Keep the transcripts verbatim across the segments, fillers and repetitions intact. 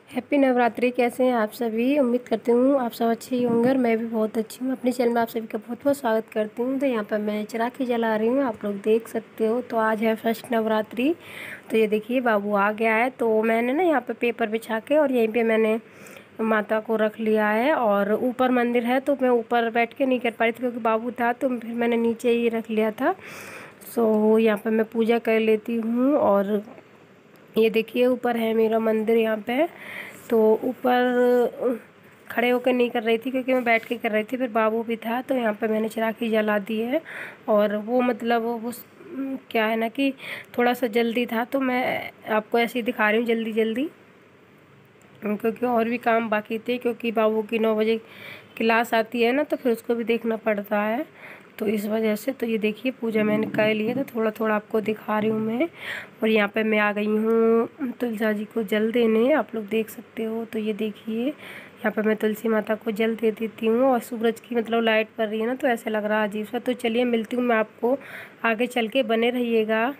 Happy Navratri. कैसे हैं आप सभी? उम्मीद करती हूँ आप सब अच्छे ही होंगे और मैं भी बहुत अच्छी हूँ। अपने चैनल में आप सभी का बहुत बहुत स्वागत करती हूँ। तो यहाँ पर मैं चराखी जला रही हूँ, आप लोग देख सकते हो। तो आज है फर्स्ट नवरात्रि। तो ये देखिए बाबू आ गया है। तो मैंने ना यहाँ पर पेपर बिछा के और यहीं पर मैंने माता को रख लिया है। और ऊपर मंदिर है तो मैं ऊपर बैठ के नहीं कर पा रही थी क्योंकि बाबू था, तो फिर मैंने नीचे ही रख लिया था। सो यहाँ पर मैं पूजा कर लेती हूँ। और ये देखिए ऊपर है मेरा मंदिर यहाँ पे। तो ऊपर खड़े होकर नहीं कर रही थी क्योंकि मैं बैठ के कर रही थी, फिर बाबू भी था तो यहाँ पे मैंने चराखी जला दी है। और वो मतलब वो क्या है ना कि थोड़ा सा जल्दी था तो मैं आपको ऐसे ही दिखा रही हूँ जल्दी जल्दी, क्योंकि और भी काम बाकी थे। क्योंकि बाबू की नौ बजे क्लास आती है ना, तो फिर उसको भी देखना पड़ता है, तो इस वजह से। तो ये देखिए पूजा मैंने कर ली है, तो थोड़ा थोड़ा आपको दिखा रही हूँ मैं। और यहाँ पे मैं आ गई हूँ तुलसा जी को जल देने, आप लोग देख सकते हो। तो ये देखिए यहाँ पे मैं तुलसी माता को जल दे देती हूँ। और सूरज की मतलब लाइट पड़ रही है ना, तो ऐसे लग रहा है अजीब सा। तो चलिए मिलती हूँ मैं आपको आगे चल के, बने रहिएगा।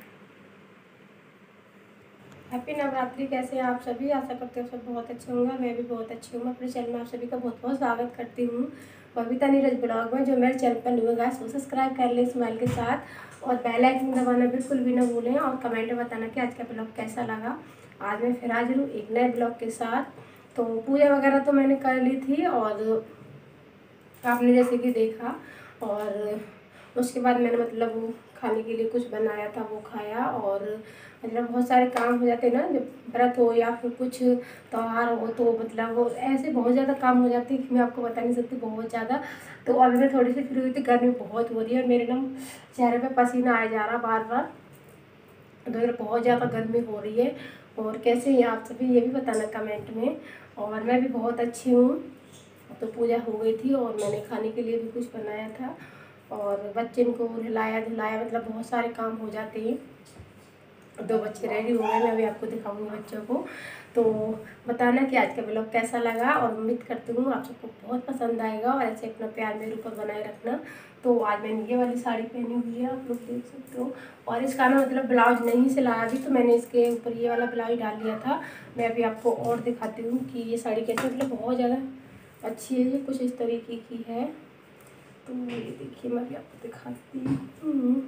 हैप्पी नवरात्रि। कैसे हैं आप सभी? आशा करते हो सब बहुत अच्छे होंगे। मैं भी बहुत अच्छी हूँ। अपने चैनल में आप सभी का बहुत बहुत स्वागत करती हूँ बबीता नीरज ब्लॉग में। जो मेरे चैनल पर न्यू है वो सब्सक्राइब कर ले स्माइल के साथ, और बेल आइकन दबाना बिल्कुल भी ना भूलें। और कमेंट में बताना कि आज का ब्लॉग कैसा लगा। आज मैं फिर हाजिर हूँ एक नए ब्लॉग के साथ। तो पूजा वगैरह तो मैंने कर ली थी और आपने जैसे कि देखा। और उसके बाद मैंने मतलब वो खाने के लिए कुछ बनाया था, वो खाया। और मतलब बहुत सारे काम हो जाते हैं ना, जब व्रत हो या फिर कुछ त्यौहार हो, तो मतलब वो ऐसे बहुत ज़्यादा काम हो जाते हैं कि मैं आपको बता नहीं सकती, बहुत ज़्यादा। तो अभी मैं थोड़ी सी फ्री हुई थी, गर्मी बहुत हो रही है और मेरे ना चेहरे पे पसीना आया जा रहा बार बार, तो इधर बहुत ज़्यादा गर्मी हो रही है। और कैसे हैं आप सभी ये भी बताना कमेंट में। और मैं भी बहुत अच्छी हूँ। तो पूजा हो गई थी और मैंने खाने के लिए भी कुछ बनाया था, और बच्चे को नहलाया धुलाया, मतलब बहुत सारे काम हो जाते हैं। दो बच्चे रेडी हो गए, मैं अभी आपको दिखाऊंगी बच्चों को। तो बताना कि आज का ब्लॉग कैसा लगा, और उम्मीद करती हूँ आप सबको बहुत पसंद आएगा। और ऐसे अपना प्यार मेरे ऊपर बनाए रखना। तो आज मैंने ये वाली साड़ी पहनी हुई है, आप लोग देख सकते हो। और इसका ना मतलब ब्लाउज नहीं सिलाया अभी, तो मैंने इसके ऊपर ये वाला ब्लाउज डाल लिया था। मैं अभी आपको और दिखाती हूँ कि ये साड़ी कैसे, मतलब बहुत ज़्यादा अच्छी है। ये कुछ इस तरीके की है। तो ये देखिए मैं भी आपको दिखाती हूँ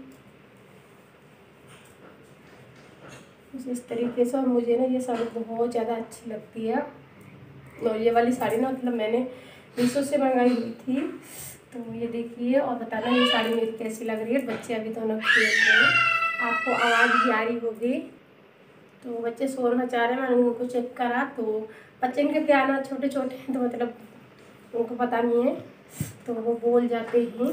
कुछ इस तरीके से। और मुझे ना ये साड़ी बहुत ज़्यादा अच्छी लगती है। और ये वाली साड़ी ना मतलब मैंने मीशो से मंगाई हुई थी। तो ये देखिए और बताना ये साड़ी मेरी कैसी लग रही है। बच्चे अभी दोनों खेल रहे हैं, आपको आवाज़ भी आ रही होगी। तो बच्चे शोर मचा रहे हैं, मैंने उनको चेक करा। तो बच्चे इनके क्या ना छोटे छोटे हैं, तो मतलब उनको पता नहीं है, तो वो बोल जाते हैं।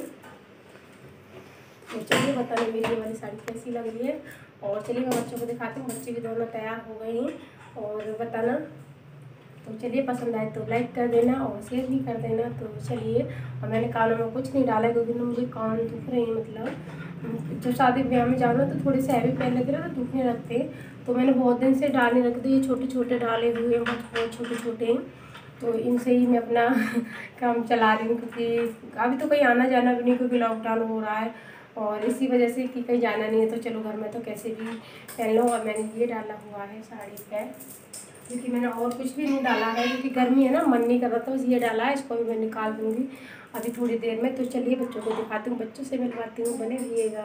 तो चलिए बताना मेरी ये वाली साड़ी कैसी लग रही है। और चलिए मैं बच्चों को दिखाती हूँ, बच्चे भी दोनों तैयार हो गए हैं। और बताना, तो चलिए पसंद आए तो लाइक कर देना और शेयर भी कर देना। तो चलिए, और मैंने कानों में कुछ नहीं डाला क्योंकि ना मुझे कान दुख रहे हैं। मतलब जब शादी ब्याह में जाना तो थोड़े से हैवी पहन लेते ना, तो दुखने लगते हैं। तो मैंने बहुत दिन से डालने रख दिए, छोटे छोटे डाले हुए हैं, बहुत छोटे छोटे हैं। तो इनसे ही मैं अपना काम चला रही हूँ, क्योंकि अभी तो कहीं आना जाना भी नहीं, क्योंकि लॉकडाउन हो रहा है। और इसी वजह से कि कहीं जाना नहीं है, तो चलो घर में तो कैसे भी पहन लो। और मैंने ये डाला हुआ है साड़ी पे, क्योंकि मैंने और कुछ भी नहीं डाला है, क्योंकि गर्मी है ना, मन नहीं कर रहा था, बस ये डाला है। इसको भी मैं निकाल दूँगी अभी थोड़ी देर में। तो चलिए बच्चों को दिखाती हूँ, बच्चों से मिलवाती हूँ, बने रहिएगा।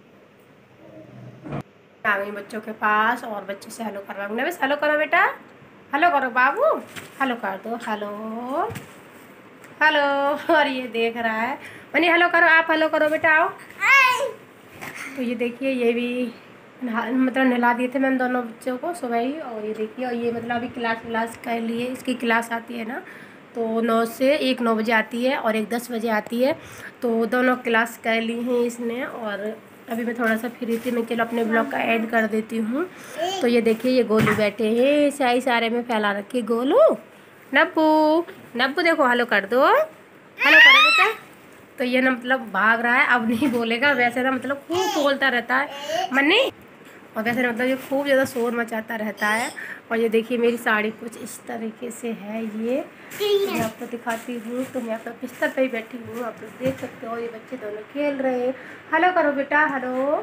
आ गई बच्चों के पास और बच्चों से हेलो करवाऊंगी। बस हेलो करो बेटा, हेलो करो बाबू, हेलो कर दो, हेलो हेलो। और ये देख रहा है, मनी हेलो करो, आप हेलो करो बेटा, आओ। तो ये देखिए ये भी मतलब नहला दिए थे मैंने दोनों बच्चों को सुबह ही। और ये देखिए, और ये मतलब अभी क्लास व्लास कर लिए, इसकी क्लास आती है ना, तो नौ से एक नौ बजे आती है और एक दस बजे आती है। तो दोनों क्लास कर ली हैं इसने। और अभी मैं थोड़ा सा फ्री थी, मैं चलो अपने ब्लॉग का ऐड कर देती हूँ। तो ये देखिए ये गोलू बैठे हैं, स्याही सारे में फैला रखी है गोलू। नब्बू नब्बू देखो हेलो कर दो, हेलो करो बेटा। तो ये ना मतलब भाग रहा है, अब नहीं बोलेगा। वैसे ना मतलब खूब बोलता रहता है मन्नी, और वैसे ना मतलब ये खूब ज़्यादा शोर मचाता रहता है। और ये देखिए मेरी साड़ी कुछ इस तरीके से है। ये तो मैं आपको दिखाती हूँ। तो मैं अपना बिस्तर पे ही बैठी हूँ, आप लोग देख सकते हो। ये बच्चे दोनों खेल रहे हैं। हेलो करो बेटा, हेलो,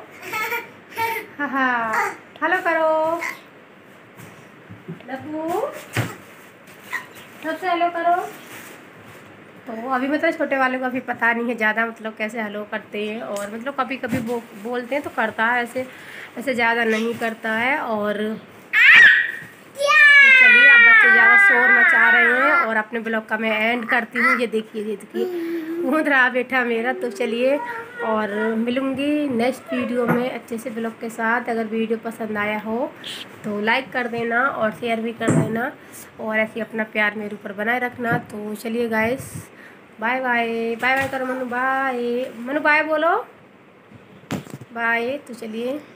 हाँ हाँ हेलो करो नब्बू, सबसे हेलो करो। तो अभी मतलब छोटे वाले को अभी पता नहीं है ज़्यादा मतलब कैसे हेलो करते हैं, और मतलब कभी कभी वो बोलते हैं तो करता है, ऐसे ऐसे ज़्यादा नहीं करता है। और तो चलिए, अब बच्चे ज़्यादा शोर मचा रहे हैं और अपने ब्लॉग का मैं एंड करती हूँ। ये देखिए ये देखिए कूद रहा बेटा मेरा। तो चलिए, और मिलूँगी नेक्स्ट वीडियो में अच्छे से ब्लॉग के साथ। अगर वीडियो पसंद आया हो तो लाइक कर देना और शेयर भी कर देना, और ऐसे अपना प्यार मेरे ऊपर बनाए रखना। तो चलिए guys, bye bye. Bye bye करो मनु, बाय मनु, बाय बोलो, बाय। तो चलिए।